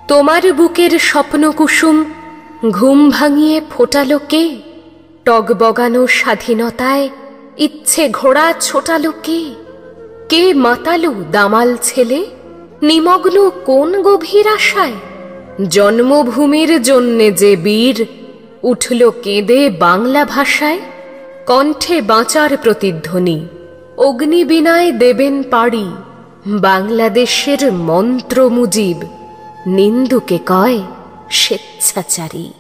তোমার বুকের স্বপ্ন কুসুম ঘুম ভাঙিয়ে ফোটালো কে? টগবগানো স্বাধীনতায় ইচ্ছে ঘোড়া ছোটালো কে? কে মাতালো দামাল ছেলে নিমগ্ন কোন গভীর আশায়? জন্মভূমির জন্যে যে বীর উঠল কেঁদে বাংলা ভাষায়। কণ্ঠে বাঁচার প্রতিধ্বনি অগ্নিবীণায় দেবেন পাড়ি। বাংলাদেশের মন্ত্র মুজিব নিন্দুকে কয় স্বেচ্ছাচারী।